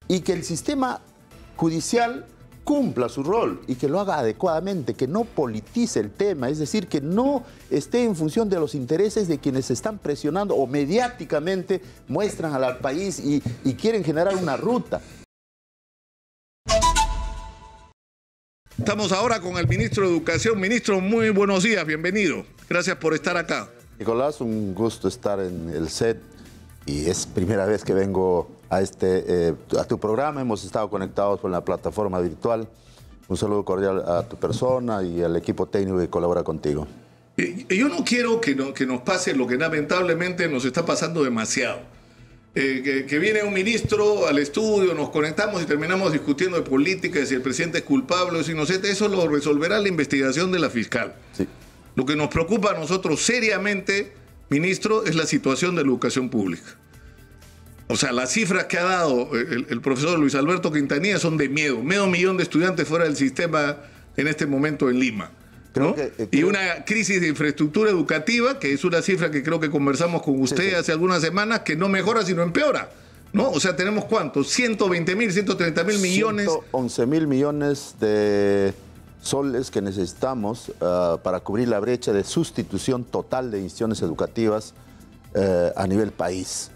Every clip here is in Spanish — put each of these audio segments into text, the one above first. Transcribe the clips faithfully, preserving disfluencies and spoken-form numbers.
y que el sistema judicial cumpla su rol y que lo haga adecuadamente, que no politice el tema, es decir, que no esté en función de los intereses de quienes están presionando o mediáticamente muestran al país y, y quieren generar una ruta. Estamos ahora con el ministro de Educación. Ministro, muy buenos días, bienvenido. Gracias por estar acá. Nicolás, un gusto estar en el set y es primera vez que vengo a, este, eh, a tu programa. Hemos estado conectados con la plataforma virtual. Un saludo cordial a tu persona y al equipo técnico que colabora contigo. Yo no quiero que, no, que nos pase lo que lamentablemente nos está pasando demasiado. Eh, que, que viene un ministro al estudio, nos conectamos y terminamos discutiendo de política, de si el presidente es culpable o es inocente. Eso lo resolverá la investigación de la fiscal. Sí. Lo que nos preocupa a nosotros seriamente, ministro, es la situación de la educación pública. O sea, las cifras que ha dado el, el profesor Luis Alberto Quintanilla son de miedo. Medio millón de estudiantes fuera del sistema en este momento en Lima, ¿no? Creo que, eh, creo... Y una crisis de infraestructura educativa, que es una cifra que creo que conversamos con usted sí, sí. hace algunas semanas, que no mejora sino empeora, ¿no? O sea, tenemos ¿cuántos? ciento veinte mil, ciento treinta mil millones. ciento once mil millones de soles que necesitamos uh, para cubrir la brecha de sustitución total de instituciones educativas uh, a nivel país.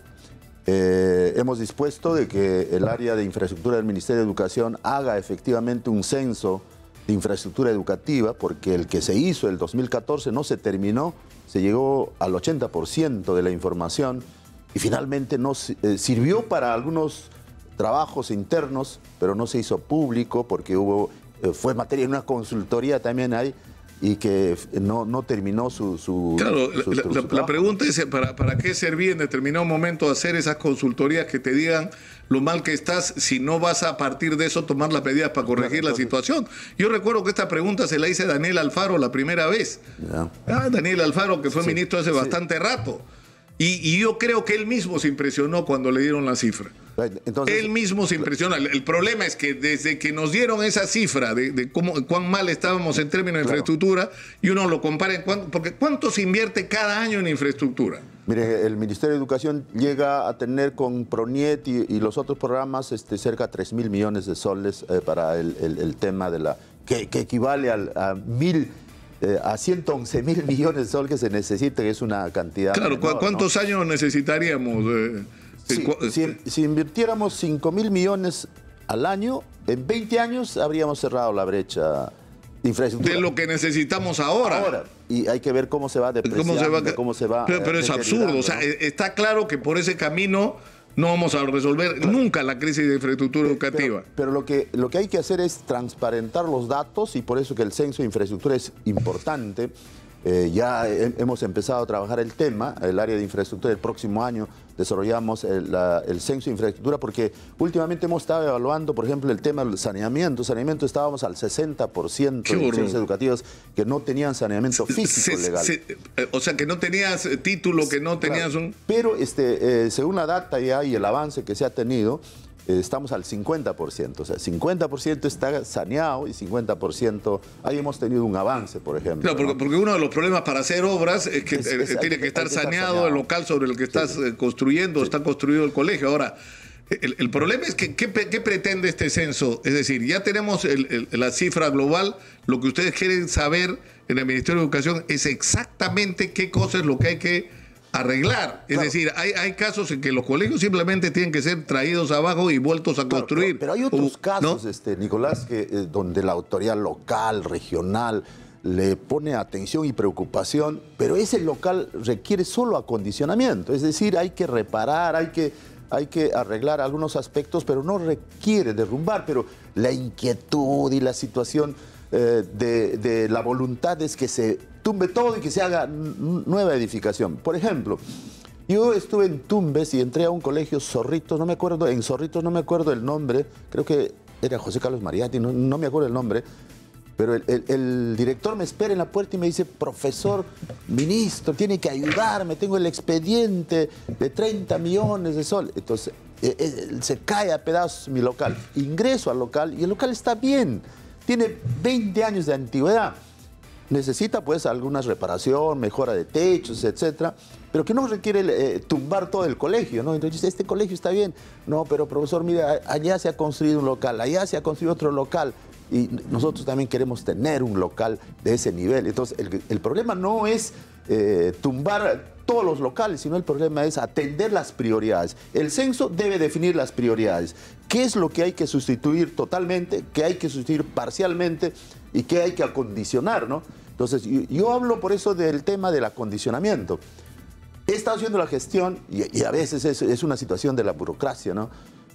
Eh, hemos dispuesto de que el área de infraestructura del Ministerio de Educación haga efectivamente un censo de infraestructura educativa, porque el que se hizo el dos mil catorce no se terminó, se llegó al ochenta por ciento de la información y finalmente no eh, sirvió para algunos trabajos internos, pero no se hizo público porque hubo, eh, fue materia de una consultoría también ahí, y que no, no terminó su, su Claro, su, la, su, la, su la pregunta es, ¿para, ¿para qué servía en determinado momento hacer esas consultorías que te digan lo mal que estás si no vas a partir de eso tomar las medidas para corregir claro, entonces, la situación? Yo recuerdo que esta pregunta se la hice a Daniel Alfaro la primera vez. Yeah. Ah, Daniel Alfaro, que fue sí, ministro hace sí. bastante rato. Y, y yo creo que él mismo se impresionó cuando le dieron la cifra. Entonces, él mismo se impresiona. El, el problema es que desde que nos dieron esa cifra de, de cómo, cuán mal estábamos en términos de claro. infraestructura, y uno lo compara en cuánto, porque ¿cuánto se invierte cada año en infraestructura? Mire, el Ministerio de Educación llega a tener con PRONIET y, y los otros programas este, cerca de tres mil millones de soles eh, para el, el, el tema de la... que, que equivale al, a mil... Eh, a ciento once mil millones de soles que se necesita, que es una cantidad... Claro, menor, ¿cuántos ¿no? años necesitaríamos? Eh, si, si, si invirtiéramos cinco mil millones al año, en veinte años habríamos cerrado la brecha de infraestructura. De lo que necesitamos ahora. Ahora. Y hay que ver cómo se va depreciando, cómo se va, cómo se va Pero, pero es absurdo, o sea, ¿no? Está claro que por ese camino no vamos a resolver claro. nunca la crisis de infraestructura educativa. Pero, pero lo, que, lo que hay que hacer es transparentar los datos y por eso que el censo de infraestructura es importante. Eh, ya he, hemos empezado a trabajar el tema, el área de infraestructura. El próximo año desarrollamos el, la, el censo de infraestructura porque últimamente hemos estado evaluando, por ejemplo, el tema del saneamiento. Saneamiento estábamos al sesenta por ciento de centros educativos que no tenían saneamiento físico se, legal. Se, o sea, que no tenías título, que no tenías claro. un... Pero este, eh, según la data ya y el avance que se ha tenido, eh, estamos al cincuenta por ciento. O sea, cincuenta por ciento está saneado y cincuenta por ciento... Ahí hemos tenido un avance, por ejemplo. Claro, porque, ¿no? porque uno de los problemas para hacer obras es que es, es, eh, tiene que estar, que estar saneado, saneado el local sobre el que estás sí. construyendo, sí. está construido el colegio. Ahora, el, el problema es que ¿qué, ¿qué pretende este censo? Es decir, ya tenemos el, el, la cifra global. Lo que ustedes quieren saber en el Ministerio de Educación es exactamente qué cosa es lo que hay que arreglar. Es claro. decir, hay, hay casos en que los colegios simplemente tienen que ser traídos abajo y vueltos a claro, construir. Pero, pero hay otros uh, casos, ¿no? este, Nicolás, que, eh, donde la autoridad local, regional, le pone atención y preocupación, pero ese local requiere solo acondicionamiento. Es decir, hay que reparar, hay que, hay que arreglar algunos aspectos, pero no requiere derrumbar. Pero la inquietud y la situación eh, de, de la voluntad es que se tumbe todo y que se haga nueva edificación. Por ejemplo, yo estuve en Tumbes y entré a un colegio Zorritos, no me acuerdo, en Zorritos no me acuerdo el nombre, creo que era José Carlos Mariatti, no, no me acuerdo el nombre, pero el, el, el director me espera en la puerta y me dice, profesor, ministro, tiene que ayudarme, tengo el expediente de treinta millones de soles. Entonces, eh, eh, se cae a pedazos mi local. Ingreso al local y el local está bien, tiene veinte años de antigüedad. necesita pues alguna reparación, mejora de techos, etcétera, pero que no requiere eh, tumbar todo el colegio, ¿no? Entonces, este colegio está bien. No, pero profesor, mira, allá se ha construido un local, allá se ha construido otro local. Y nosotros también queremos tener un local de ese nivel. Entonces, el, el problema no es eh, tumbar todos los locales, sino el problema es atender las prioridades. El censo debe definir las prioridades. ¿Qué es lo que hay que sustituir totalmente, qué hay que sustituir parcialmente y qué hay que acondicionar, ¿no? Entonces, yo, yo hablo por eso del tema del acondicionamiento. He estado haciendo la gestión, y, y a veces es, es una situación de la burocracia, ¿no?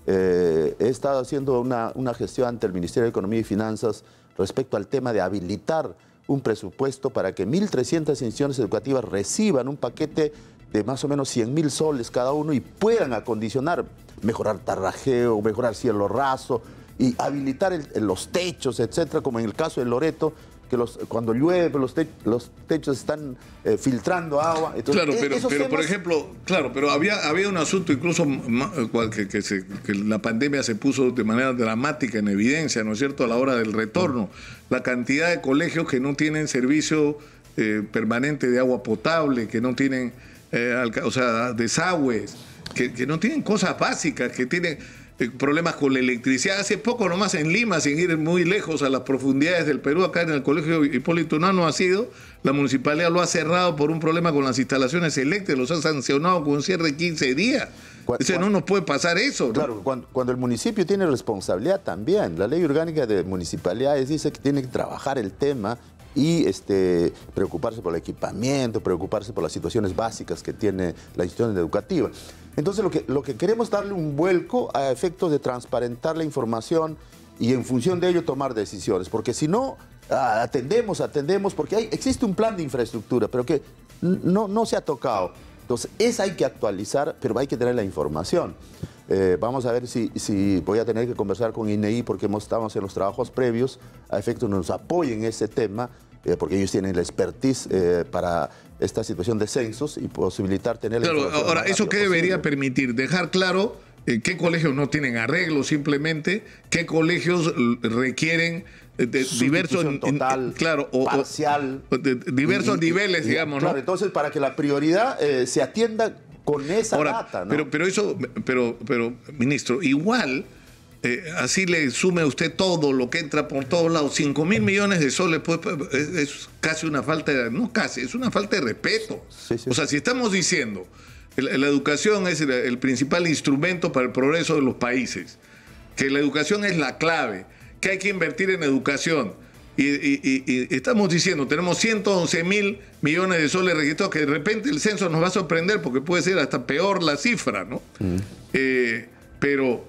Eh, he estado haciendo una, una gestión ante el Ministerio de Economía y Finanzas respecto al tema de habilitar un presupuesto para que mil trescientas instituciones educativas reciban un paquete de más o menos cien mil soles cada uno y puedan acondicionar, mejorar tarrajeo, mejorar cielo raso y habilitar el, los techos, etcétera, como en el caso de Loreto, que los, cuando llueve los, te, los techos están eh, filtrando agua. Entonces, claro, pero, pero temas... por ejemplo, claro, pero había, había un asunto incluso que, que, se, que la pandemia se puso de manera dramática en evidencia, ¿no es cierto?, a la hora del retorno. La cantidad de colegios que no tienen servicio eh, permanente de agua potable, que no tienen, eh, o sea, desagües, que, que no tienen cosas básicas, que tienen... problemas con la electricidad. Hace poco nomás en Lima, sin ir muy lejos a las profundidades del Perú, acá en el Colegio Hipólito Unanue ha sido, la municipalidad lo ha cerrado por un problema con las instalaciones eléctricas, los ha sancionado con un cierre de quince días. O sea, no nos puede pasar eso, ¿no? Claro, cuando, cuando el municipio tiene responsabilidad también, la ley orgánica de municipalidades dice que tiene que trabajar el tema y este, preocuparse por el equipamiento, preocuparse por las situaciones básicas que tiene la institución educativa. Entonces lo que, lo que queremos es darle un vuelco a efectos de transparentar la información y en función de ello tomar decisiones, porque si no, ah, atendemos, atendemos, porque hay, existe un plan de infraestructura, pero que no, no se ha tocado. Entonces, esa hay que actualizar, pero hay que tener la información. Eh, vamos a ver si, si voy a tener que conversar con I N E I, porque hemos, estamos en los trabajos previos, a efectos nos apoyen en ese tema, eh, porque ellos tienen la expertise eh, para esta situación de censos y posibilitar tener la claro, información. Ahora, ¿eso qué debería permitir? Dejar claro eh, qué colegios no tienen arreglo simplemente, qué colegios requieren de, de diversos total, claro, o, parcial, o de diversos y, niveles, y, digamos, claro, ¿no? Entonces, para que la prioridad eh, se atienda con esa Ahora, data, ¿no? Pero, pero eso, pero, pero, ministro, igual, eh, así le sume a usted todo lo que entra por todos lados, cinco mil millones de soles, pues, es, es casi una falta de, no casi, es una falta de respeto. Sí, sí. O sea, si estamos diciendo la, la educación es el, el principal instrumento para el progreso de los países, que la educación es la clave, que hay que invertir en educación, y, y, y, y estamos diciendo, tenemos ciento once mil millones de soles registrados, que de repente el censo nos va a sorprender porque puede ser hasta peor la cifra, ¿no? Mm. Eh, pero,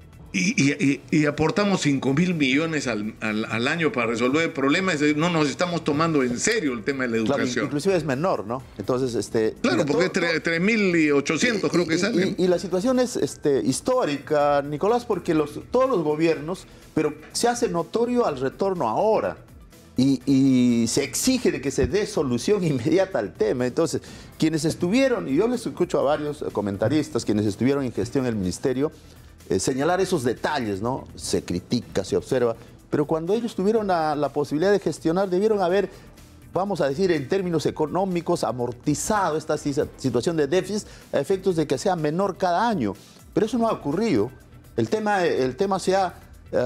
y, y, y aportamos cinco mil millones al, al, al año para resolver el problema, es, no nos estamos tomando en serio el tema de la educación. Claro, inclusive es menor, ¿no? Entonces, este... Claro, mira, porque todo, es tres mil ochocientos creo y, que sale. Y, y la situación es este, histórica, Nicolás, porque los, todos los gobiernos, pero se hace notorio al retorno ahora. Y, y se exige de que se dé solución inmediata al tema. Entonces, quienes estuvieron, y yo les escucho a varios comentaristas, quienes estuvieron en gestión en el ministerio, eh, señalar esos detalles, ¿no? Se critica, se observa, pero cuando ellos tuvieron la, la posibilidad de gestionar, debieron haber, vamos a decir, en términos económicos, amortizado esta situación de déficit a efectos de que sea menor cada año. Pero eso no ha ocurrido. El tema, el tema se ha...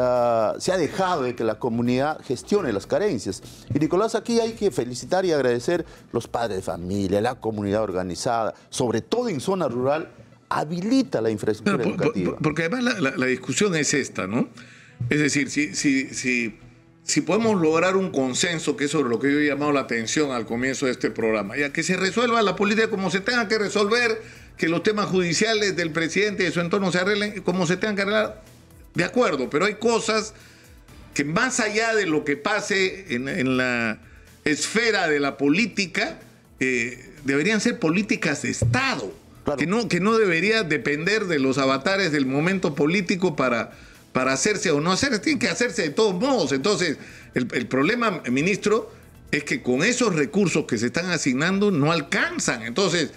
Uh, se ha dejado de que la comunidad gestione las carencias. Y Nicolás, aquí hay que felicitar y agradecer los padres de familia, la comunidad organizada, sobre todo en zona rural, habilita la infraestructura Pero, educativa. Por, porque además la, la, la discusión es esta, ¿no? Es decir, si, si, si, si podemos lograr un consenso, que es sobre lo que yo he llamado la atención al comienzo de este programa, ya que se resuelva la política como se tenga que resolver, que los temas judiciales del presidente y de su entorno se arreglen como se tengan que arreglar. De acuerdo, pero hay cosas que más allá de lo que pase en, en la esfera de la política, eh, deberían ser políticas de Estado, claro. que, no, que no debería depender de los avatares del momento político para, para hacerse o no hacerse, tiene que hacerse de todos modos. Entonces, el, el problema, ministro, es que con esos recursos que se están asignando no alcanzan. Entonces,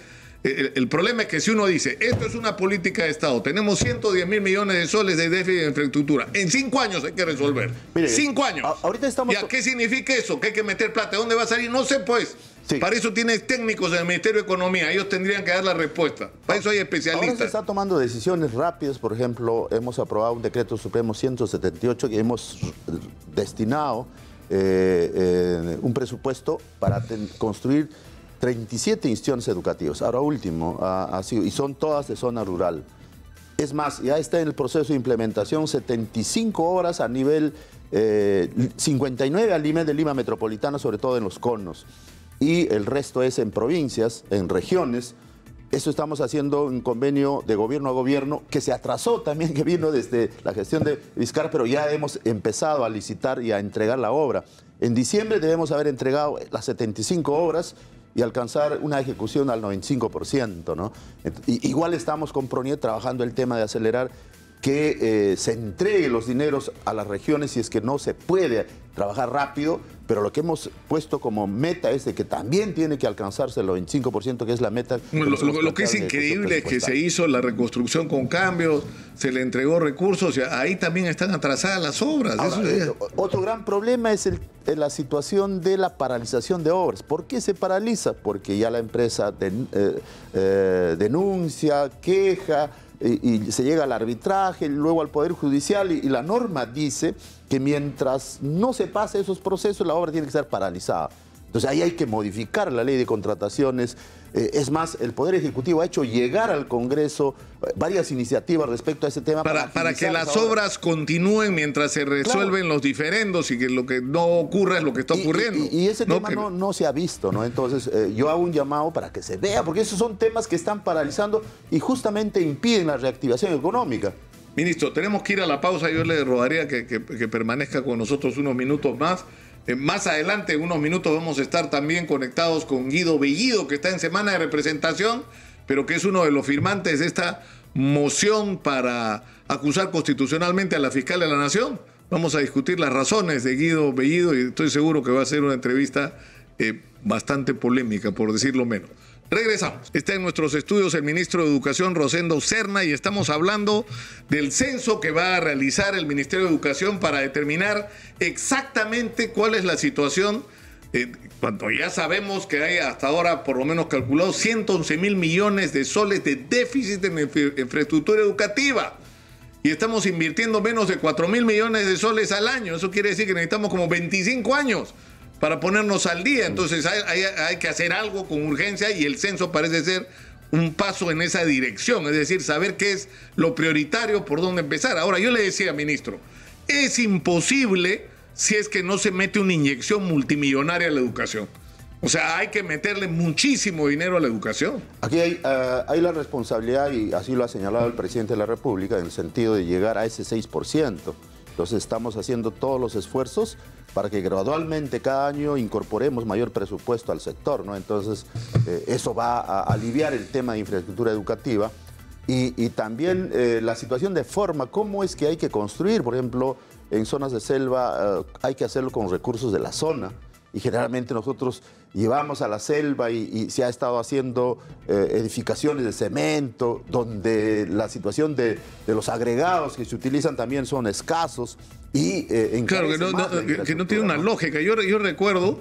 El, el problema es que si uno dice, esto es una política de Estado, tenemos ciento diez mil millones de soles de déficit de infraestructura, en cinco años hay que resolver. Mire, cinco años. A, ahorita estamos... ¿Y a qué significa eso? ¿Que hay que meter plata? ¿De dónde va a salir? No sé, pues. Sí. Para eso tienes técnicos en el Ministerio de Economía, ellos tendrían que dar la respuesta. Para eso hay especialistas. Ahora se está tomando decisiones rápidas, por ejemplo, hemos aprobado un decreto supremo ciento setenta y ocho que hemos destinado eh, eh, un presupuesto para construir treinta y siete instituciones educativas. Ahora último, ha, ha sido, y son todas de zona rural. Es más, ya está en el proceso de implementación setenta y cinco horas a nivel, eh, cincuenta y nueve a nivel de Lima Metropolitana, sobre todo en los conos. Y el resto es en provincias, en regiones. Eso estamos haciendo un convenio de gobierno a gobierno que se atrasó también, que vino desde la gestión de Vizcarra, pero ya hemos empezado a licitar y a entregar la obra. En diciembre debemos haber entregado las setenta y cinco obras y alcanzar una ejecución al noventa y cinco por ciento, ¿no? Y, igual estamos con PRONIET trabajando el tema de acelerar que eh, se entregue los dineros a las regiones si es que no se puede trabajar rápido, pero lo que hemos puesto como meta es de que también tiene que alcanzarse el noventa y cinco por ciento, que es la meta. Que lo, lo, lo que es increíble es que se hizo la reconstrucción con cambios, se le entregó recursos, y ahí también están atrasadas las obras. Ahora, Eso es... Otro gran problema es el, la situación de la paralización de obras. ¿Por qué se paraliza? Porque ya la empresa den, eh, eh, denuncia, queja, y, y se llega al arbitraje, luego al Poder Judicial, y, y la norma dice que mientras no se pase esos procesos, la obra tiene que ser paralizada. Entonces ahí hay que modificar la ley de contrataciones. Eh, es más, el Poder Ejecutivo ha hecho llegar al Congreso eh, varias iniciativas respecto a ese tema. Para, para, para que las obras continúen mientras se resuelven claro. los diferendos y que lo que no ocurra es lo que está ocurriendo. Y, y, y ese no tema que... no, no se ha visto, ¿no? Entonces eh, yo hago un llamado para que se vea, porque esos son temas que están paralizando y justamente impiden la reactivación económica. Ministro, tenemos que ir a la pausa. Yo le rogaría que, que, que permanezca con nosotros unos minutos más. Eh, más adelante, en unos minutos, vamos a estar también conectados con Guido Bellido, que está en semana de representación, pero que es uno de los firmantes de esta moción para acusar constitucionalmente a la fiscal de la Nación. Vamos a discutir las razones de Guido Bellido y estoy seguro que va a ser una entrevista eh, bastante polémica, por decirlo menos. Regresamos. Está en nuestros estudios el ministro de Educación, Rosendo Serna, y estamos hablando del censo que va a realizar el Ministerio de Educación para determinar exactamente cuál es la situación, eh, cuando ya sabemos que hay hasta ahora, por lo menos calculado, ciento once mil millones de soles de déficit en infraestructura educativa. Y estamos invirtiendo menos de cuatro mil millones de soles al año. Eso quiere decir que necesitamos como veinticinco años para ponernos al día. Entonces hay, hay, hay que hacer algo con urgencia y el censo parece ser un paso en esa dirección, es decir, saber qué es lo prioritario, por dónde empezar. Ahora, yo le decía, ministro, es imposible si es que no se mete una inyección multimillonaria a la educación. O sea, hay que meterle muchísimo dinero a la educación. Aquí hay, uh, hay la responsabilidad, y así lo ha señalado el presidente de la República, en el sentido de llegar a ese seis por ciento. Entonces estamos haciendo todos los esfuerzos para que gradualmente cada año incorporemos mayor presupuesto al sector, ¿no? Entonces eh, eso va a aliviar el tema de infraestructura educativa y, y también eh, la situación de forma, cómo es que hay que construir, por ejemplo, en zonas de selva eh, hay que hacerlo con recursos de la zona. Y generalmente nosotros llevamos a la selva y, y se ha estado haciendo eh, edificaciones de cemento, donde la situación de, de los agregados que se utilizan también son escasos. Y, eh, claro, que no, no, que, que no tiene una lógica. Yo, yo recuerdo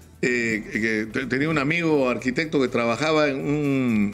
eh, que tenía un amigo arquitecto que trabajaba en un...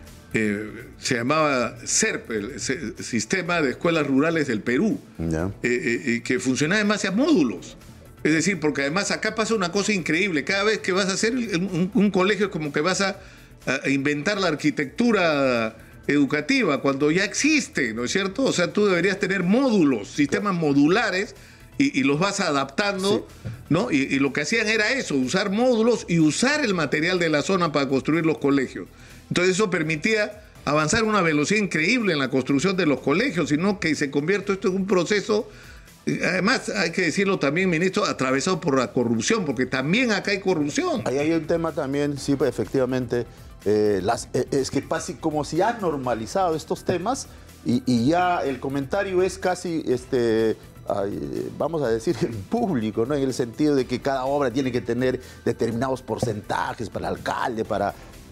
Eh, se llamaba SERP, el Sistema de Escuelas Rurales del Perú, yeah. eh, eh, que funcionaba en base a módulos. Es decir, porque además acá pasa una cosa increíble. Cada vez que vas a hacer un, un colegio, como que vas a, a inventar la arquitectura educativa, cuando ya existe, ¿no es cierto? O sea, tú deberías tener módulos, sistemas modulares, y, y los vas adaptando, sí. ¿no? Y, y lo que hacían era eso, usar módulos y usar el material de la zona para construir los colegios. Entonces eso permitía avanzar a una velocidad increíble en la construcción de los colegios, sino que se convierte esto en un proceso... Además, hay que decirlo también, ministro, atravesado por la corrupción, porque también acá hay corrupción. Ahí hay un tema también, sí, pues, efectivamente, eh, las, eh, es que pasa como si han normalizado estos temas y, y ya el comentario es casi, este, ay, vamos a decir, en público, ¿no? En el sentido de que cada obra tiene que tener determinados porcentajes para el alcalde, para... para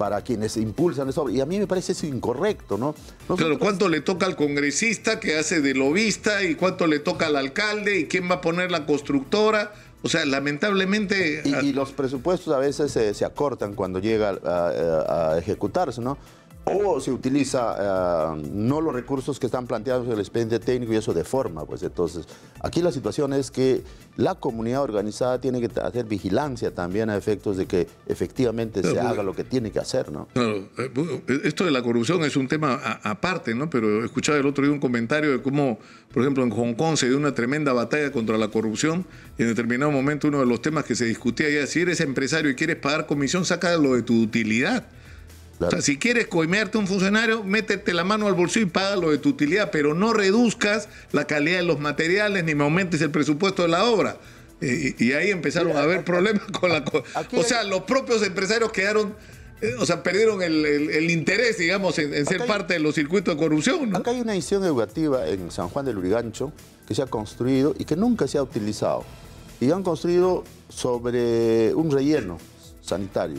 para quienes impulsan eso. Y a mí me parece eso incorrecto, ¿no? Nosotros... Claro, ¿cuánto le toca al congresista que hace de lobista y cuánto le toca al alcalde y quién va a poner la constructora? O sea, lamentablemente... Y, y los presupuestos a veces se, se acortan cuando llega a, a, a ejecutarse, ¿no? O se utiliza uh, no los recursos que están planteados en el expediente técnico y eso deforma, pues. Entonces, aquí la situación es que la comunidad organizada tiene que hacer vigilancia también a efectos de que efectivamente claro, se haga lo que tiene que hacer, ¿no? Claro, esto de la corrupción es un tema aparte, ¿no? Pero escuchaba el otro día un comentario de cómo, por ejemplo, en Hong Kong se dio una tremenda batalla contra la corrupción y en determinado momento uno de los temas que se discutía ya, si eres empresario y quieres pagar comisión, sácalo de tu utilidad. Claro. O sea, si quieres coimearte a un funcionario, métete la mano al bolsillo y págalo de tu utilidad, pero no reduzcas la calidad de los materiales ni me aumentes el presupuesto de la obra. Y, y ahí empezaron Mira, a haber aquí, problemas con la... Aquí, o sea, los propios empresarios quedaron... Eh, o sea, perdieron el, el, el interés, digamos, en, en ser hay, parte de los circuitos de corrupción, ¿no? Acá hay una institución educativa en San Juan del Lurigancho que se ha construido y que nunca se ha utilizado. Y han construido sobre un relleno sanitario.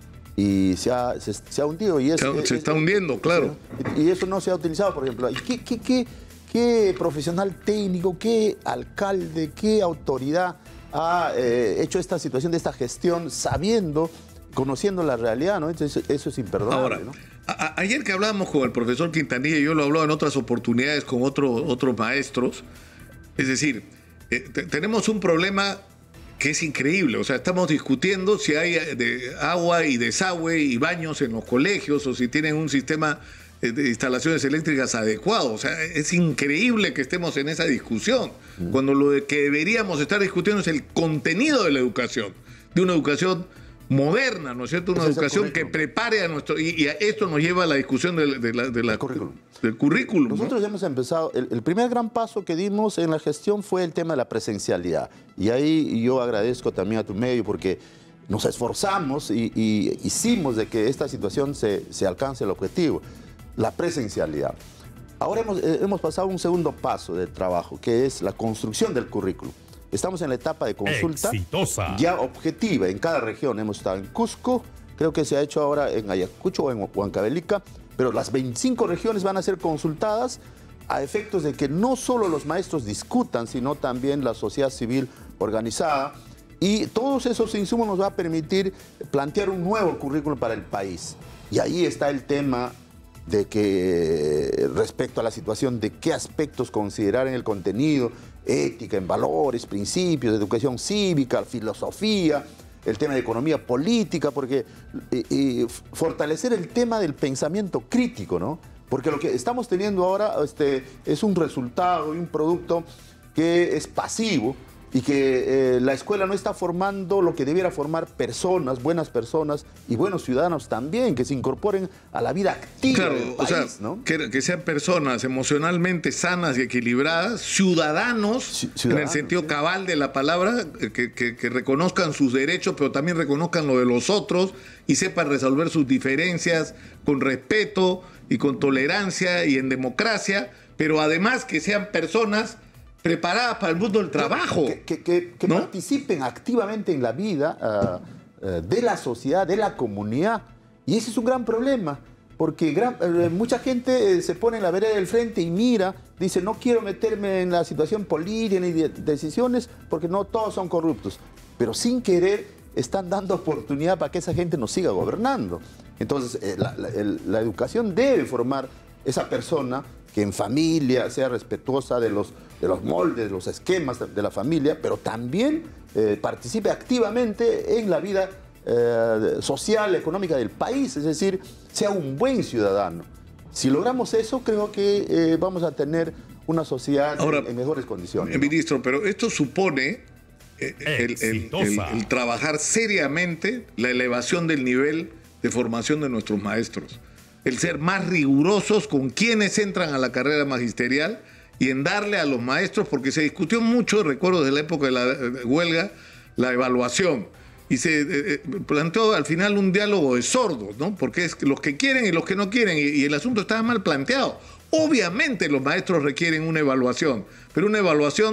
Y se ha, se, se ha hundido. Y es, se, es, se está hundiendo, claro. Y eso no se ha utilizado, por ejemplo. ¿Y qué, qué, qué, qué profesional técnico, qué alcalde, qué autoridad ha eh, hecho esta situación de esta gestión sabiendo, conociendo la realidad, ¿no? Entonces, eso es imperdonable, Ahora, ¿no? A, ayer que hablábamos con el profesor Quintanilla, yo lo he hablado en otras oportunidades con otro, otros maestros, es decir, eh, tenemos un problema que es increíble. O sea, estamos discutiendo si hay de agua y desagüe y baños en los colegios o si tienen un sistema de instalaciones eléctricas adecuado. O sea, es increíble que estemos en esa discusión, mm. cuando lo de que deberíamos estar discutiendo es el contenido de la educación, de una educación moderna, ¿no es cierto? Una educación que prepare a nuestro... Y, y a esto nos lleva a la discusión de, de la, de la, currículum. del currículum. Nosotros ¿no? ya hemos empezado... El, el primer gran paso que dimos en la gestión fue el tema de la presencialidad. Y ahí yo agradezco también a tu medio porque nos esforzamos y, y hicimos de que esta situación se, se alcance el objetivo, la presencialidad. Ahora hemos, eh, hemos pasado un segundo paso del trabajo, que es la construcción del currículum. Estamos en la etapa de consulta exitosa, ya objetiva en cada región. Hemos estado en Cusco, creo que se ha hecho ahora en Ayacucho o en Huancavelica, pero las veinticinco regiones van a ser consultadas a efectos de que no solo los maestros discutan, sino también la sociedad civil organizada. Y todos esos insumos nos va a permitir plantear un nuevo currículum para el país. Y ahí está el tema de que respecto a la situación de qué aspectos considerar en el contenido, ética, en valores, principios, educación cívica, filosofía, el tema de economía política, porque eh, eh, fortalecer el tema del pensamiento crítico, ¿no? Porque lo que estamos teniendo ahora este, es un resultado y un producto que es pasivo y que eh, la escuela no está formando lo que debiera formar personas, buenas personas y buenos ciudadanos también, que se incorporen a la vida activa claro, del país, o sea, ¿no? que, que sean personas emocionalmente sanas y equilibradas, ciudadanos, ciudadanos en el sentido sí. cabal de la palabra, que, que, que reconozcan sus derechos, pero también reconozcan lo de los otros y sepan resolver sus diferencias con respeto y con tolerancia y en democracia, pero además que sean personas preparadas para el mundo del trabajo. Que, que, que, que ¿no? participen activamente en la vida uh, uh, de la sociedad, de la comunidad. Y ese es un gran problema, porque gran, uh, mucha gente uh, se pone en la vereda del frente y mira, dice, no quiero meterme en la situación política ni de decisiones, porque no todos son corruptos. Pero sin querer están dando oportunidad para que esa gente nos siga gobernando. Entonces, eh, la, la, el, la educación debe formar esa persona que en familia sea respetuosa de los, de los moldes, de los esquemas de, de la familia, pero también eh, participe activamente en la vida eh, social, económica del país, es decir, sea un buen ciudadano. Si logramos eso, creo que eh, vamos a tener una sociedad Ahora, en, en mejores condiciones. Ministro, ¿no? Pero esto supone eh, el, el, el, el trabajar seriamente la elevación del nivel de formación de nuestros maestros. El ser más rigurosos con quienes entran a la carrera magisterial y en darle a los maestros, porque se discutió mucho, recuerdo de la época de la huelga, la evaluación. Y se eh, planteó al final un diálogo de sordos, ¿no? Porque es los que quieren y los que no quieren, y, y el asunto estaba mal planteado. Obviamente los maestros requieren una evaluación, pero una evaluación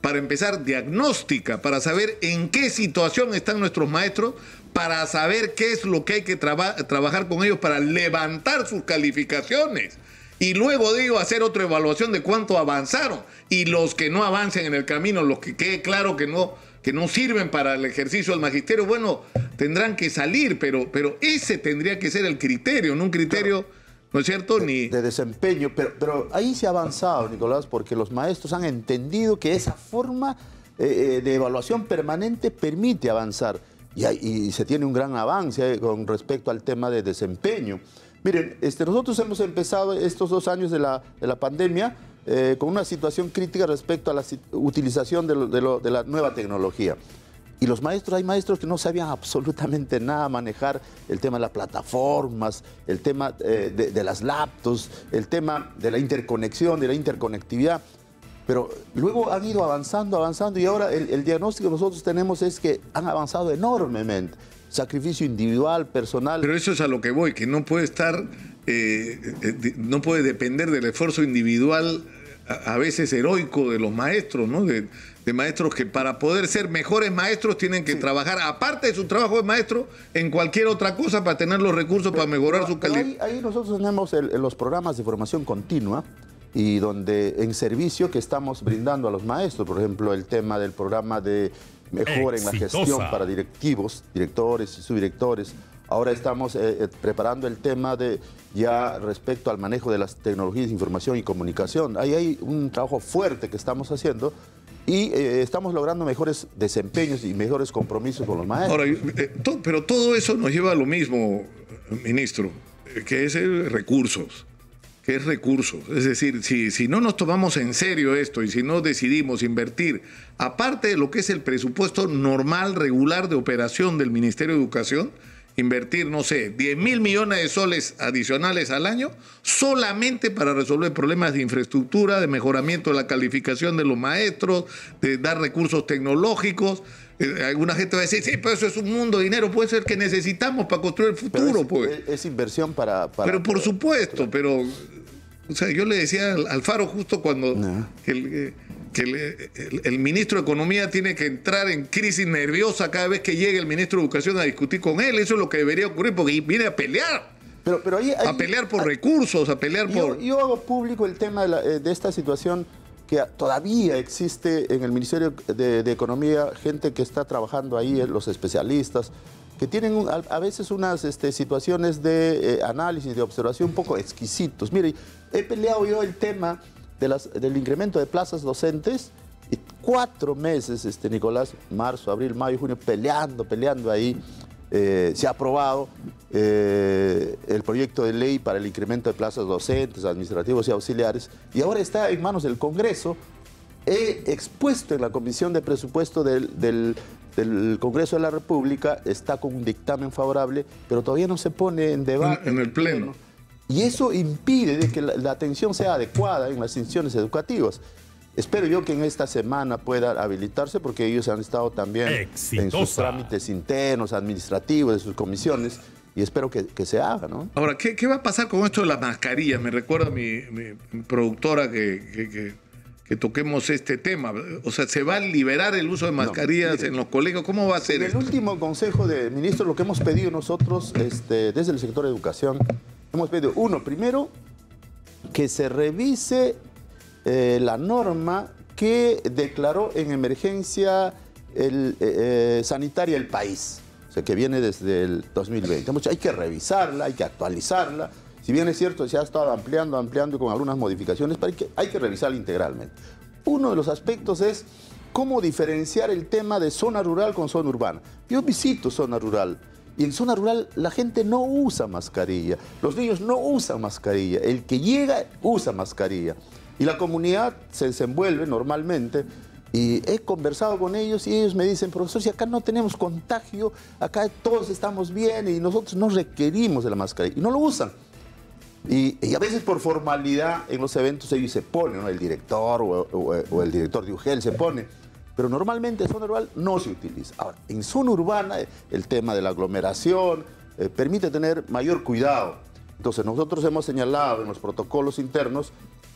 para empezar, diagnóstica, para saber en qué situación están nuestros maestros, para saber qué es lo que hay que traba trabajar con ellos para levantar sus calificaciones. Y luego digo, hacer otra evaluación de cuánto avanzaron. Y los que no avancen en el camino, los que quede claro que no, que no sirven para el ejercicio del magisterio, bueno, tendrán que salir, pero, pero ese tendría que ser el criterio, no un criterio, claro, ¿no es cierto? De, Ni... de desempeño, pero, pero ahí se ha avanzado, Nicolás, porque los maestros han entendido que esa forma eh, de evaluación permanente permite avanzar. Y, hay, y se tiene un gran avance con respecto al tema de desempeño. Miren, este, nosotros hemos empezado estos dos años de la, de la pandemia eh, con una situación crítica respecto a la utilización de, lo, de, lo, de la nueva tecnología. Y los maestros, hay maestros que no sabían absolutamente nada manejar el tema de las plataformas, el tema eh, de, de las laptops, el tema de la interconexión, de la interconectividad. Pero luego han ido avanzando, avanzando y ahora el, el diagnóstico que nosotros tenemos es que han avanzado enormemente. Sacrificio individual, personal. Pero eso es a lo que voy, que no puede estar, eh, eh, no puede depender del esfuerzo individual, a, a veces heroico, de los maestros, ¿no? De, de maestros que para poder ser mejores maestros tienen que sí. trabajar, aparte de su trabajo de maestro, en cualquier otra cosa para tener los recursos pero, para mejorar pero, su calidad. Ahí, ahí nosotros tenemos el, los programas de formación continua y donde en servicio que estamos brindando a los maestros, por ejemplo, el tema del programa de mejor en la gestión para directivos, directores y subdirectores. Ahora estamos eh, preparando el tema de ya respecto al manejo de las tecnologías de información y comunicación. Ahí hay un trabajo fuerte que estamos haciendo y eh, estamos logrando mejores desempeños y mejores compromisos con los maestros. Ahora, eh, to, pero todo eso nos lleva a lo mismo, ministro, que es eh, recursos. que es recursos. Es decir, si, si no nos tomamos en serio esto y si no decidimos invertir, aparte de lo que es el presupuesto normal, regular de operación del Ministerio de Educación, invertir, no sé, diez mil millones de soles adicionales al año solamente para resolver problemas de infraestructura, de mejoramiento de la calificación de los maestros, de dar recursos tecnológicos. Eh, alguna gente va a decir, sí, pero eso es un mundo de dinero, puede ser que necesitamos para construir el futuro. Es, pues. es, es inversión para, para... Pero por supuesto, pero... O sea, yo le decía al Alfaro justo cuando no. que, el, que el, el, el ministro de Economía tiene que entrar en crisis nerviosa cada vez que llegue el ministro de Educación a discutir con él. Eso es lo que debería ocurrir porque viene a pelear. Pero, pero ahí, ahí, a pelear por ahí, recursos, a pelear yo, por... Yo hago público el tema de, la, de esta situación que todavía existe en el Ministerio de, de Economía, gente que está trabajando ahí, los especialistas, que tienen un, a, a veces unas este, situaciones de eh, análisis, de observación un poco exquisitos. Mire, he peleado yo el tema de las, del incremento de plazas docentes y cuatro meses, este, Nicolás, marzo, abril, mayo, junio, peleando, peleando ahí. Eh, se ha aprobado eh, el proyecto de ley para el incremento de plazas docentes, administrativos y auxiliares y ahora está en manos del Congreso. He expuesto en la Comisión de Presupuesto del, del, del Congreso de la República, está con un dictamen favorable, pero todavía no se pone en debate. En el Pleno. Y eso impide de que la, la atención sea adecuada en las instituciones educativas. Espero yo que en esta semana pueda habilitarse porque ellos han estado también Exitosa. en sus trámites internos, administrativos, de sus comisiones y espero que, que se haga, ¿no? Ahora, ¿qué, qué va a pasar con esto de las mascarillas? Me recuerda mi, mi, mi productora que, que, que, que toquemos este tema. O sea, ¿se va a liberar el uso de mascarillas no, mire, en los colegios? ¿Cómo va a ser en esto? En el último Consejo de Ministros, lo que hemos pedido nosotros este, desde el sector de educación, hemos pedido, uno, primero, que se revise Eh, la norma que declaró en emergencia el, eh, sanitaria el país, o sea, que viene desde el dos mil veinte. Hay que revisarla, hay que actualizarla. Si bien es cierto, se ha estado ampliando, ampliando con algunas modificaciones, pero hay que, hay que revisarla integralmente. Uno de los aspectos es cómo diferenciar el tema de zona rural con zona urbana. Yo visito zona rural. Y en zona rural la gente no usa mascarilla, los niños no usan mascarilla, el que llega usa mascarilla. Y la comunidad se desenvuelve normalmente y he conversado con ellos y ellos me dicen, profesor, si acá no tenemos contagio, acá todos estamos bien y nosotros no requerimos de la mascarilla. Y no lo usan. Y, y a veces por formalidad en los eventos ellos se ponen, ¿no? El director o, o, o el director de U G E L se pone. Pero normalmente en zona rural no se utiliza. Ahora, en zona urbana el tema de la aglomeración eh, permite tener mayor cuidado. Entonces nosotros hemos señalado en los protocolos internos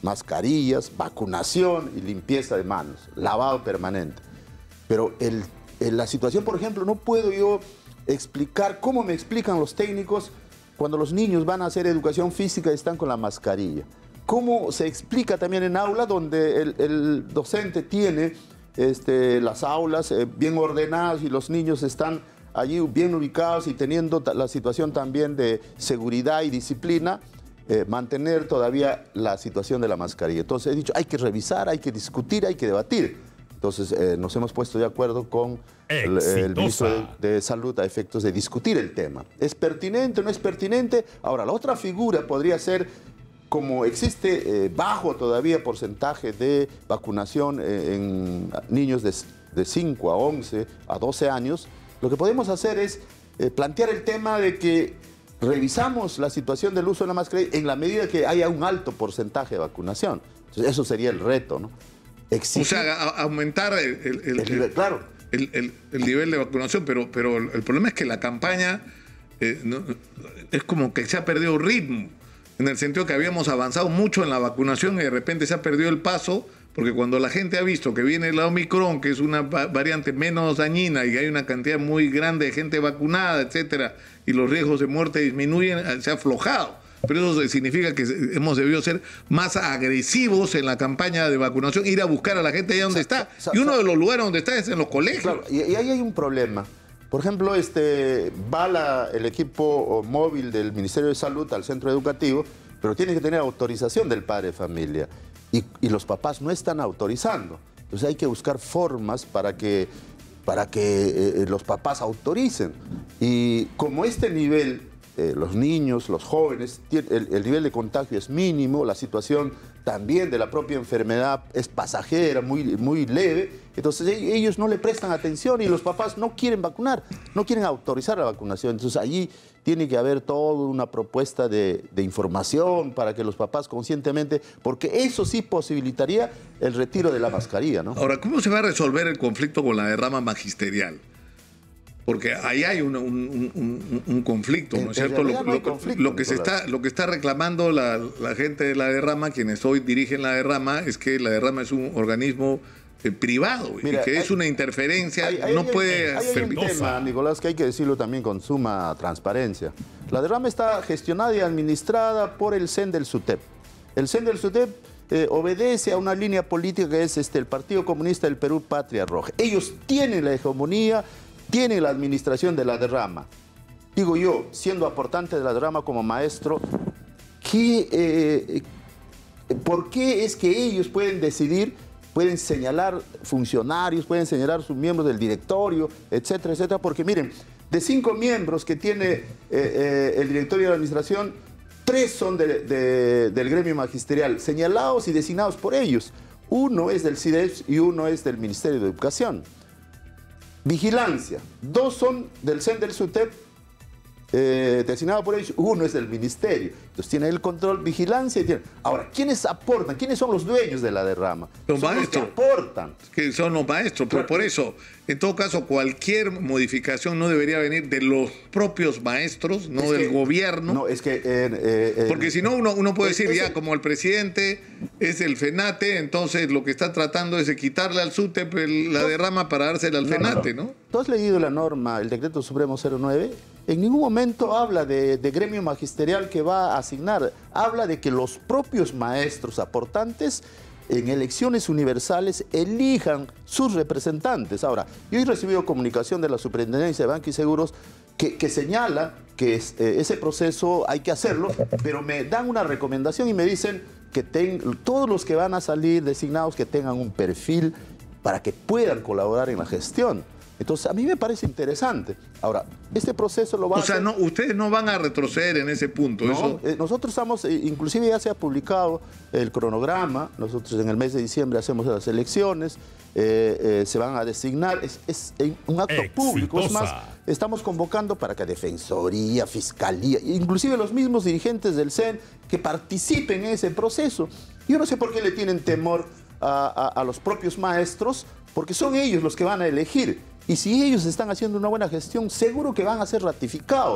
mascarillas, vacunación y limpieza de manos, lavado permanente. Pero el, el, la situación, por ejemplo, no puedo yo explicar cómo me explican los técnicos cuando los niños van a hacer educación física y están con la mascarilla. ¿Cómo se explica también en aula donde el, el docente tiene este, las aulas eh, bien ordenadas y los niños están allí bien ubicados y teniendo la situación también de seguridad y disciplina, eh, mantener todavía la situación de la mascarilla? Entonces he dicho, hay que revisar, hay que discutir, hay que debatir. Entonces eh, nos hemos puesto de acuerdo con el, el ministro de, de Salud a efectos de discutir el tema. ¿Es pertinente o no es pertinente? Ahora, la otra figura podría ser, como existe eh, bajo todavía porcentaje de vacunación eh, en niños de, de cinco a once a doce años, lo que podemos hacer es eh, plantear el tema de que revisamos la situación del uso de la mascarilla en la medida que haya un alto porcentaje de vacunación. Entonces, eso sería el reto, ¿no? Exigir, o sea, a, aumentar el, el, el, el nivel, claro. el, el, el nivel de vacunación, pero, pero el problema es que la campaña eh, no, es como que se ha perdido ritmo, en el sentido que habíamos avanzado mucho en la vacunación y de repente se ha perdido el paso, porque cuando la gente ha visto que viene la Omicron, que es una variante menos dañina y hay una cantidad muy grande de gente vacunada, etcétera, y los riesgos de muerte disminuyen, se ha aflojado. Pero eso significa que hemos debido ser más agresivos en la campaña de vacunación, ir a buscar a la gente allá donde está. Y uno de los lugares donde está es en los colegios. Claro, y, y ahí hay un problema. Por ejemplo, este, va la, el equipo móvil del Ministerio de Salud al centro educativo, pero tiene que tener autorización del padre de familia. Y, y los papás no están autorizando. Entonces hay que buscar formas para que, para que eh, los papás autoricen. Y como este nivel... Eh, los niños, los jóvenes, el, el nivel de contagio es mínimo, la situación también de la propia enfermedad es pasajera, muy, muy leve, entonces ellos no le prestan atención y los papás no quieren vacunar, no quieren autorizar la vacunación. Entonces allí tiene que haber toda una propuesta de, de información para que los papás conscientemente, porque eso sí posibilitaría el retiro de la mascarilla, ¿no? Ahora, ¿cómo se va a resolver el conflicto con la derrama magisterial? Porque ahí hay un, un, un, un conflicto, ¿no es cierto? Lo, no lo, conflicto, lo, que se está, lo que está reclamando la, la gente de la derrama, quienes hoy dirigen la derrama, es que la derrama es un organismo eh, privado. Mira, y que hay, es una interferencia, hay, hay, no hay, puede... Hay, hay un tema, Nicolás, que hay que decirlo también con suma transparencia. La derrama está gestionada y administrada por el C E N del SUTEP. El C E N del SUTEP eh, obedece a una línea política que es este, el Partido Comunista del Perú, Patria Roja. Ellos tienen la hegemonía, tiene la administración de la derrama. Digo yo, siendo aportante de la derrama como maestro, ¿qué, eh, ¿por qué es que ellos pueden decidir, pueden señalar funcionarios, pueden señalar sus miembros del directorio, etcétera, etcétera? Porque miren, de cinco miembros que tiene eh, eh, el directorio de la administración, tres son de, de, del gremio magisterial, señalados y designados por ellos. Uno es del C I D E P S y uno es del Ministerio de Educación. Vigilancia, dos son del C E N del SUTEP, eh, designado por ellos, uno es del Ministerio. Entonces tiene el control, vigilancia y tiene... Ahora, ¿quiénes aportan? ¿Quiénes son los dueños de la derrama? Los son maestros. Los que aportan. Que son los maestros, pero por eso, en todo caso, cualquier modificación no debería venir de los propios maestros, no es del que, gobierno. No, es que... Eh, eh, Porque si no, uno, uno puede es, decir, es ya, el, como el presidente es el FENATE, entonces lo que está tratando es de quitarle al SUTEP el, la derrama para dársela al no, FENATE, ¿no? ¿no? ¿Tú has leído la norma, el decreto supremo cero nueve? En ningún momento habla de, de gremio magisterial que va a asignar. Habla de que los propios maestros aportantes en elecciones universales elijan sus representantes. Ahora, yo he recibido comunicación de la Superintendencia de Banca y Seguros que, que señala que es, eh, ese proceso hay que hacerlo, pero me dan una recomendación y me dicen que ten, todos los que van a salir designados que tengan un perfil para que puedan colaborar en la gestión. Entonces, a mí me parece interesante. Ahora, este proceso lo va o a hacer... O sea, no, ustedes no van a retroceder en ese punto. No, eso... eh, nosotros estamos, eh, inclusive ya se ha publicado el cronograma, nosotros en el mes de diciembre hacemos las elecciones, eh, eh, se van a designar, es, es un acto Exitosa. público, es más, estamos convocando para que Defensoría, Fiscalía, inclusive los mismos dirigentes del C E N que participen en ese proceso. Yo no sé por qué le tienen temor a, a, a los propios maestros, porque son ellos los que van a elegir. Y si ellos están haciendo una buena gestión, seguro que van a ser ratificados.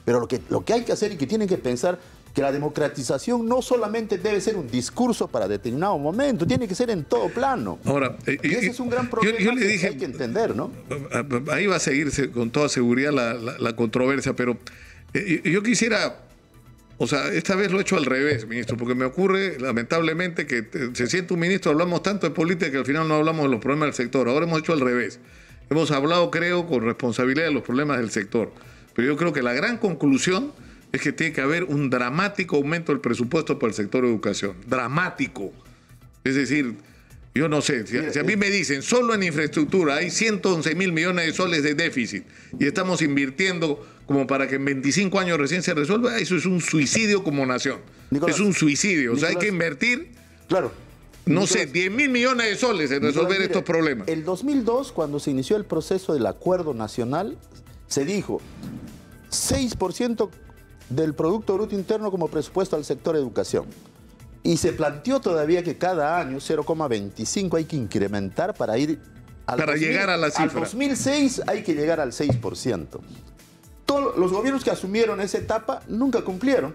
Pero lo que, lo que hay que hacer y que tienen que pensar que la democratización no solamente debe ser un discurso para determinado momento, tiene que ser en todo plano. Ahora, y ese es un gran problema yo, yo le dije, que hay que entender, ¿no? Ahí va a seguirse con toda seguridad la, la, la controversia, pero eh, yo quisiera, o sea, esta vez lo he hecho al revés, ministro, porque me ocurre, lamentablemente, que se siente un ministro, hablamos tanto de política que al final no hablamos de los problemas del sector. Ahora hemos hecho al revés. Hemos hablado, creo, con responsabilidad de los problemas del sector. Pero yo creo que la gran conclusión es que tiene que haber un dramático aumento del presupuesto para el sector de educación. Dramático. Es decir, yo no sé, si, si a mí me dicen, solo en infraestructura hay ciento once mil millones de soles de déficit y estamos invirtiendo como para que en veinticinco años recién se resuelva, eso es un suicidio como nación. Nicolás, es un suicidio. O sea, Nicolás, hay que invertir, claro, no Nicolás, sé, diez mil millones de soles en resolver Nicolás, mire, estos problemas. El dos mil dos, cuando se inició el proceso del acuerdo nacional, se dijo seis por ciento del Producto Bruto Interno como presupuesto al sector educación. Y se planteó todavía que cada año cero coma veinticinco hay que incrementar para ir al para dos mil, llegar a la cifra. Al dos mil seis hay que llegar al seis por ciento. Todos los gobiernos que asumieron esa etapa nunca cumplieron.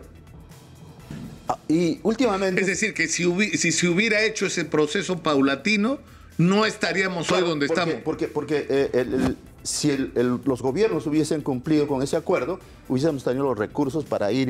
Y últimamente... Es decir, que si, hubi, si se hubiera hecho ese proceso paulatino, no estaríamos claro, hoy donde porque, estamos. Porque, porque eh, el, el, si el, el, los gobiernos hubiesen cumplido con ese acuerdo, hubiésemos tenido los recursos para ir,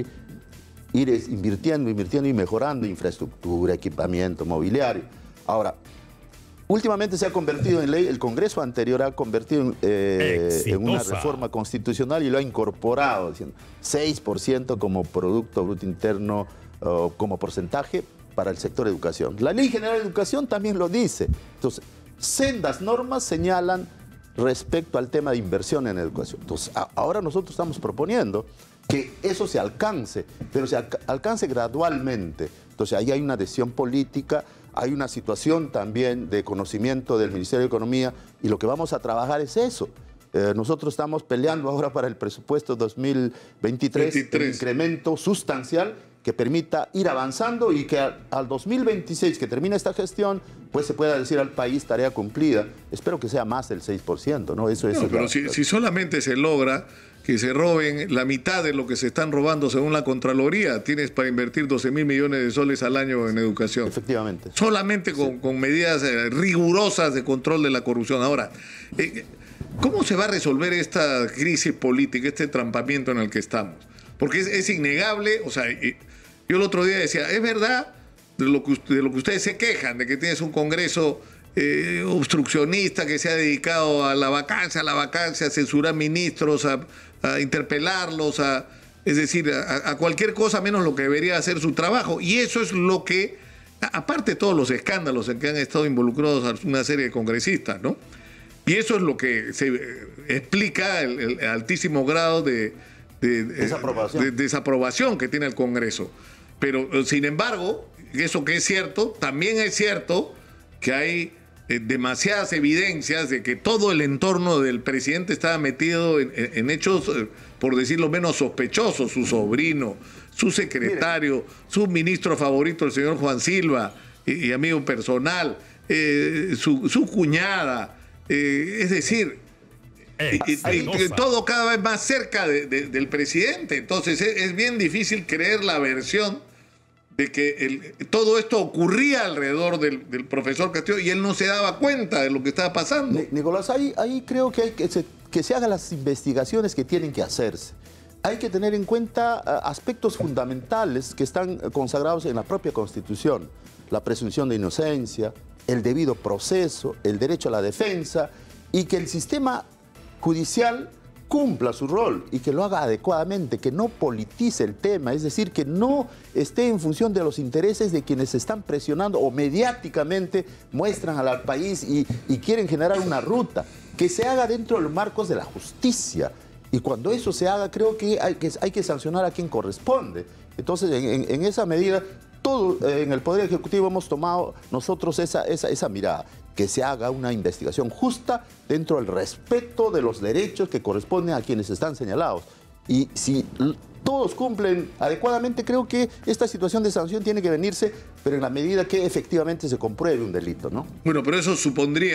ir invirtiendo, invirtiendo y mejorando infraestructura, equipamiento, mobiliario. Ahora, últimamente se ha convertido en ley, el Congreso anterior ha convertido en, eh, en una reforma constitucional y lo ha incorporado, diciendo seis por ciento como Producto Bruto Interno, uh, como porcentaje para el sector de educación. La Ley General de Educación también lo dice. Entonces, sendas normas señalan respecto al tema de inversión en educación. Entonces, a, ahora nosotros estamos proponiendo que eso se alcance, pero se alca alcance gradualmente. Entonces, ahí hay una decisión política, hay una situación también de conocimiento del Ministerio de Economía y lo que vamos a trabajar es eso. Eh, nosotros estamos peleando ahora para el presupuesto dos mil veintitrés, veintitrés. Un incremento sustancial que permita ir avanzando y que al, al dos mil veintiséis, que termine esta gestión, pues se pueda decir al país tarea cumplida. Espero que sea más del seis por ciento, ¿no? Eso, eso no, es pero la, si, la... si solamente se logra que se roben la mitad de lo que se están robando según la Contraloría, tienes para invertir doce mil millones de soles al año en educación. Efectivamente. Solamente con, sí. con medidas eh, rigurosas de control de la corrupción. Ahora, eh, ¿cómo se va a resolver esta crisis política, este trampamiento en el que estamos? Porque es, es innegable, o sea... Eh, yo el otro día decía, es verdad de lo que, de lo que ustedes se quejan, de que tienes un Congreso eh, obstruccionista que se ha dedicado a la vacancia, a la vacancia, a censurar ministros, a, a interpelarlos, a, es decir, a, a cualquier cosa menos lo que debería hacer su trabajo. Y eso es lo que, aparte de todos los escándalos en que han estado involucrados una serie de congresistas, ¿no? Y eso es lo que se eh, explica el, el altísimo grado de, de, de, desaprobación. de desaprobación que tiene el Congreso. Pero, sin embargo, eso que es cierto, también es cierto que hay eh, demasiadas evidencias de que todo el entorno del presidente estaba metido en, en, en hechos, eh, por decirlo menos, sospechosos. Su sobrino, su secretario, Mire. su ministro favorito, el señor Juan Silva, y, y amigo personal, eh, su, su cuñada. Eh, es decir... Eh, y, y, y todo cada vez más cerca de, de, del presidente. Entonces es, es bien difícil creer la versión de que el, todo esto ocurría alrededor del, del profesor Castillo y él no se daba cuenta de lo que estaba pasando. Nicolás, ahí, ahí creo que hay que se, que se hagan las investigaciones que tienen que hacerse. Hay que tener en cuenta uh, aspectos fundamentales que están consagrados en la propia Constitución. La presunción de inocencia, el debido proceso, el derecho a la defensa y que el sistema judicial cumpla su rol y que lo haga adecuadamente, que no politice el tema, es decir, que no esté en función de los intereses de quienes se están presionando o mediáticamente muestran al país y, y quieren generar una ruta, que se haga dentro de los marcos de la justicia. Y cuando eso se haga, creo que hay que, hay que sancionar a quien corresponde. Entonces, en, en, en esa medida, todo eh, en el Poder Ejecutivo hemos tomado nosotros esa, esa, esa mirada, que se haga una investigación justa dentro del respeto de los derechos que corresponden a quienes están señalados. Y si todos cumplen adecuadamente, creo que esta situación de sanción tiene que venirse, pero en la medida que efectivamente se compruebe un delito, ¿no? Bueno, pero eso supondría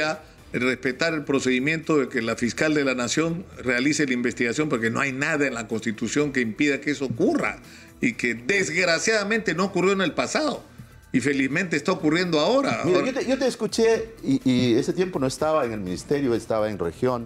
respetar el procedimiento de que la fiscal de la Nación realice la investigación, porque no hay nada en la Constitución que impida que eso ocurra y que desgraciadamente no ocurrió en el pasado y felizmente está ocurriendo ahora. Mira, ahora... Yo, te, yo te escuché y, y ese tiempo no estaba en el ministerio, estaba en región,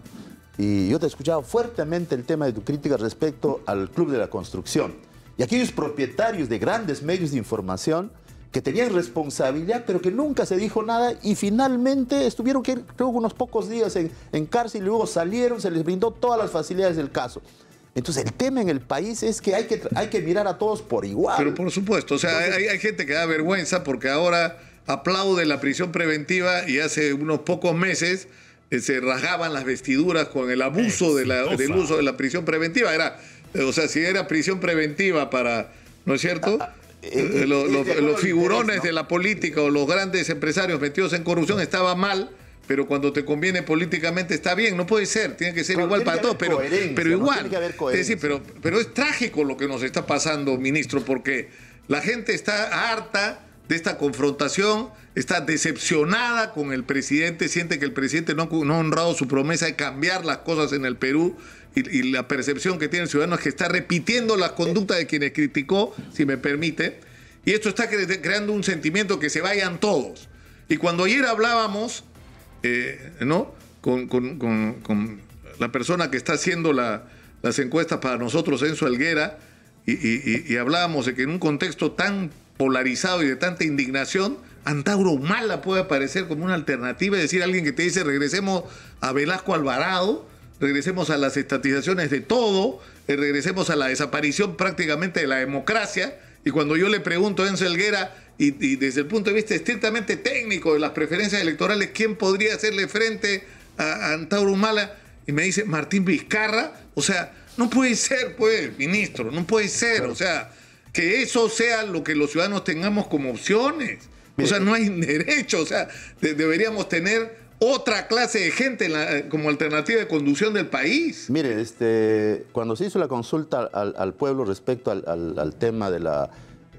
y yo te he escuchado fuertemente el tema de tu crítica respecto al Club de la Construcción y aquellos propietarios de grandes medios de información que tenían responsabilidad, pero que nunca se dijo nada y finalmente estuvieron, creo, unos pocos días en, en cárcel y luego salieron, se les brindó todas las facilidades del caso. Entonces, el tema en el país es que hay que, hay que mirar a todos por igual. Pero por supuesto, o sea, Entonces, hay, hay gente que da vergüenza porque ahora aplaude la prisión preventiva y hace unos pocos meses eh, se rasgaban las vestiduras con el abuso de la, del uso de la prisión preventiva. Era, o sea, si era prisión preventiva para, ¿no es cierto?, Ah, Eh, eh, los, los, los figurones interés, ¿no? de la política o los grandes empresarios metidos en corrupción estaba mal, pero cuando te conviene políticamente está bien. No puede ser, tiene que ser no, igual para todos, pero, pero igual. No es decir, pero, pero es trágico lo que nos está pasando, ministro, porque la gente está harta de esta confrontación, está decepcionada con el presidente, siente que el presidente no, no ha honrado su promesa de cambiar las cosas en el Perú. Y, y la percepción que tiene el ciudadano es que está repitiendo la conducta de quienes criticó, si me permite, y esto está cre creando un sentimiento que se vayan todos. Y cuando ayer hablábamos, eh, ¿no?, con, con, con, con la persona que está haciendo la, las encuestas para nosotros, Enzo Helguera, y, y, y hablábamos de que en un contexto tan polarizado y de tanta indignación, Antauro Humala puede aparecer como una alternativa, es decir, alguien que te dice regresemos a Velasco Alvarado, regresemos a las estatizaciones de todo, eh, regresemos a la desaparición prácticamente de la democracia. Y cuando yo le pregunto a Enzo Helguera, y, y desde el punto de vista estrictamente técnico de las preferencias electorales, ¿quién podría hacerle frente a, a Antauro Humala? Y me dice Martín Vizcarra. O sea, no puede ser, pues, ministro, no puede ser. O sea, que eso sea lo que los ciudadanos tengamos como opciones. O sea, no hay derecho. O sea, de, deberíamos tener otra clase de gente en la, como alternativa de conducción del país. Mire, este, cuando se hizo la consulta al, al pueblo respecto al, al, al tema de la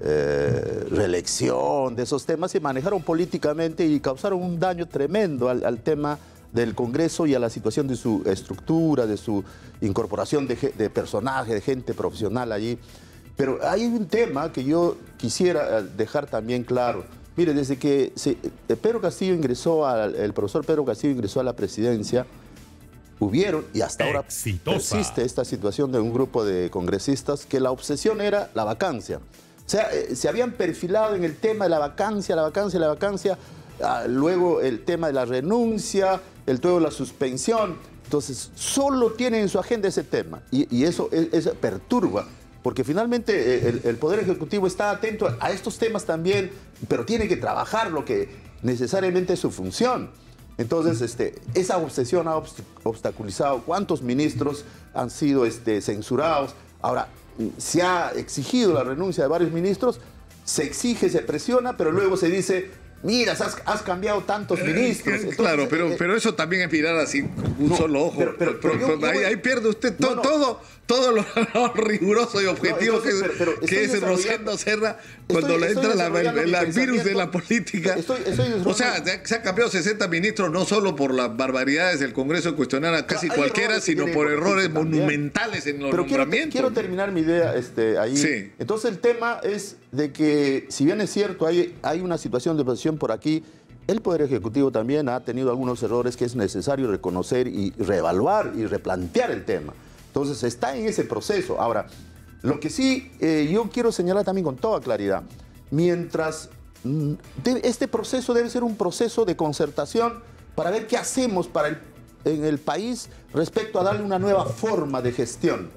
eh, reelección, de esos temas, se manejaron políticamente y causaron un daño tremendo al, al tema del Congreso y a la situación de su estructura, de su incorporación de, de personaje, de gente profesional allí. Pero hay un tema que yo quisiera dejar también claro. Mire, desde que se, Pedro Castillo ingresó, al, el profesor Pedro Castillo ingresó a la presidencia, hubieron, y hasta ahora Exitosa. persiste esta situación de un grupo de congresistas que la obsesión era la vacancia. O sea, eh, se habían perfilado en el tema de la vacancia, la vacancia, la vacancia, ah, luego el tema de la renuncia, el tema de la suspensión. Entonces, solo tienen en su agenda ese tema, y, y eso, eso perturba. Porque finalmente el, el Poder Ejecutivo está atento a estos temas también, pero tiene que trabajar lo que necesariamente es su función. Entonces, este, esa obsesión ha obstaculizado cuántos ministros han sido este, censurados. Ahora, se ha exigido la renuncia de varios ministros, se exige, se presiona, pero luego se dice... Mira, has, has cambiado tantos ministros. Eh, Entonces, claro, pero, eh, pero eso también es mirar así con un no, solo ojo. pero- pero- pero yo- yo ahí, voy- ahí pierde usted to- No, no. todo, todo lo, lo riguroso y objetivo No, entonces, que, pero- pero que estoy es desarrollando- Rosendo Serra cuando estoy- le estoy entra la, desarrollando el, mi el virus de pensamiento. la política. Estoy- estoy desarrollando- o sea, se, se han cambiado sesenta ministros no solo por las barbaridades del Congreso de cuestionar a casi hay cualquiera, errores que sino tienen por que errores corregirse también. monumentales en los Pero quiero, nombramientos. quiero terminar mi idea este, ahí. Sí. Entonces el tema es de que, si bien es cierto, hay, hay una situación de oposición por aquí, el Poder Ejecutivo también ha tenido algunos errores que es necesario reconocer y reevaluar y replantear el tema. Entonces está en ese proceso. Ahora, lo que sí eh, yo quiero señalar también con toda claridad, mientras mm, de, este proceso debe ser un proceso de concertación para ver qué hacemos para el, en el país respecto a darle una nueva forma de gestión.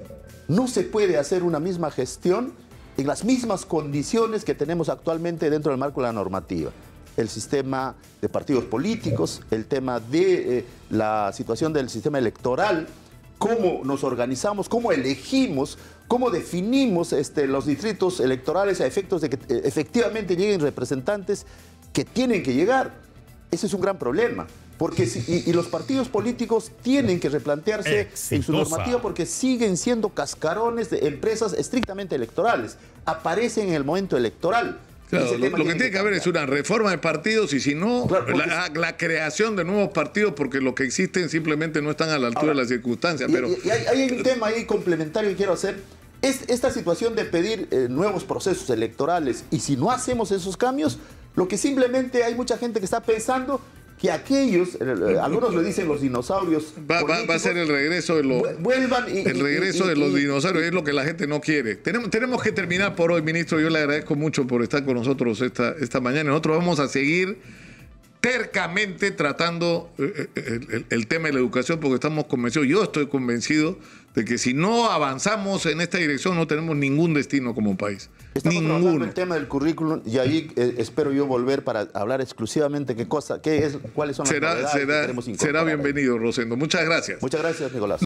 No se puede hacer una misma gestión en las mismas condiciones que tenemos actualmente dentro del marco de la normativa. El sistema de partidos políticos, el tema de eh, la situación del sistema electoral, cómo nos organizamos, cómo elegimos, cómo definimos este, los distritos electorales a efectos de que eh, efectivamente lleguen representantes que tienen que llegar. Ese es un gran problema. Porque si, y, y los partidos políticos tienen que replantearse Exitosa. en su normativa porque siguen siendo cascarones de empresas estrictamente electorales. Aparecen en el momento electoral. Claro, lo, lo que tiene que haber es una reforma de partidos y si no, claro, porque... la, la creación de nuevos partidos porque los que existen simplemente no están a la altura Ahora, de las circunstancias. Y, pero... y hay, hay un tema ahí complementario que quiero hacer. Es esta situación de pedir eh, nuevos procesos electorales y si no hacemos esos cambios, lo que simplemente hay mucha gente que está pensando que aquellos, eh, algunos le dicen los dinosaurios. Va, va, va a ser el regreso de los, vuelvan y, el regreso y, y, de los y, dinosaurios, y, es lo que la gente no quiere. Tenemos, tenemos que terminar por hoy, ministro. Yo le agradezco mucho por estar con nosotros esta, esta mañana. Nosotros vamos a seguir tercamente tratando el, el, el tema de la educación porque estamos convencidos, yo estoy convencido de que si no avanzamos en esta dirección no tenemos ningún destino como país. Estamos Ninguno. trabajando el tema del currículum y ahí eh, espero yo volver para hablar exclusivamente qué cosa, qué es, cuáles son las será, novedades será, que queremos incorporar. Será bienvenido, Rosendo. Muchas gracias. Muchas gracias, Nicolás.